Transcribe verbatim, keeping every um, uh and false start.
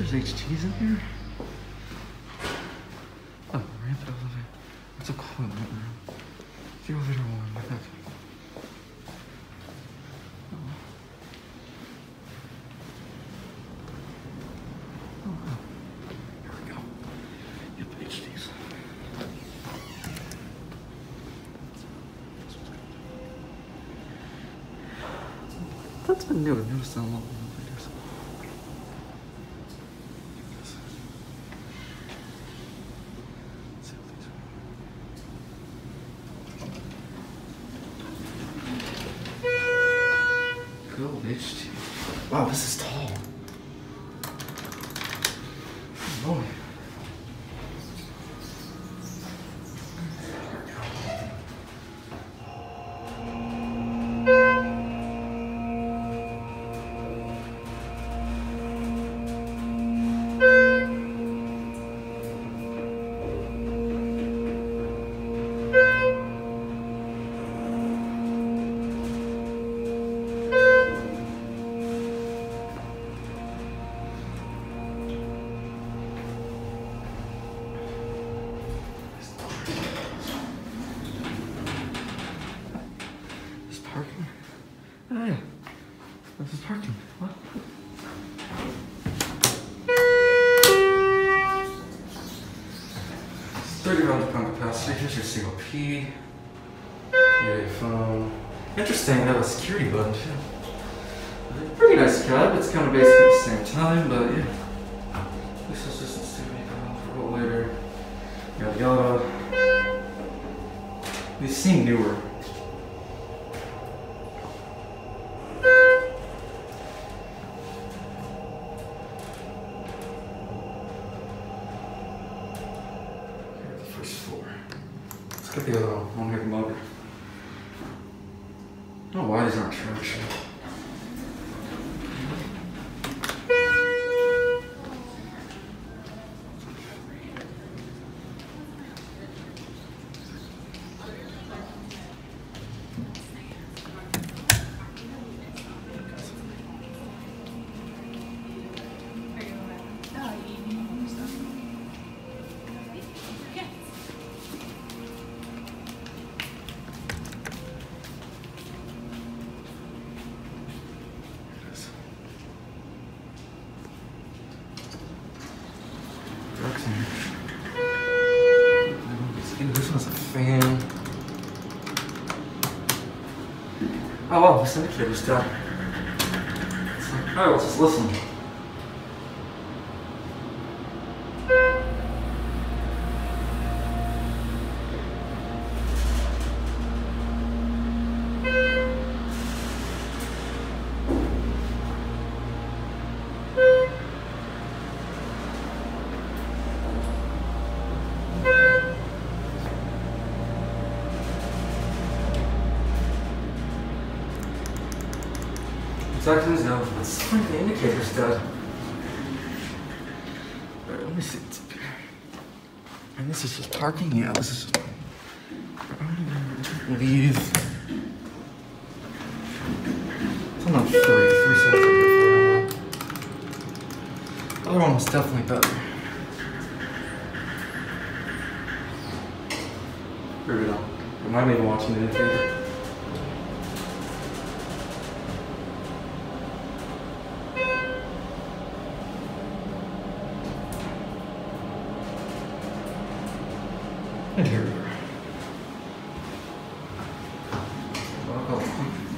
there's H Ts in here? Oh, ramp elevator. What's it called? The elevator one. Okay. Oh. Oh, wow. Here we go. Yep, H Ts. That's been new. I've noticed that a lot. H T. Wow, this is tall. Oh boy. Parking? Oh yeah, this is parking. What? thirty pound capacity. Here's your single P. Your phone. Interesting, they have a security button too. Pretty nice cab. It's kind of basic at the same time, but yeah. This is just a studio for a little later. Yada yada. These seem newer. First floor. Let's get the other one. I want to hear the motor. I don't know why these aren't traction. This one's a fan. Oh wow, this indicator's done. It's like, alright, let's just listen. Seconds, no, it's like the indicator's dead. Alright, let me see what's up here. And this is just parking? Yeah, this is just. Leave. It's on three, three cents here for the other one was definitely better. Here we go. I'm not even watching the indicator. And here we are.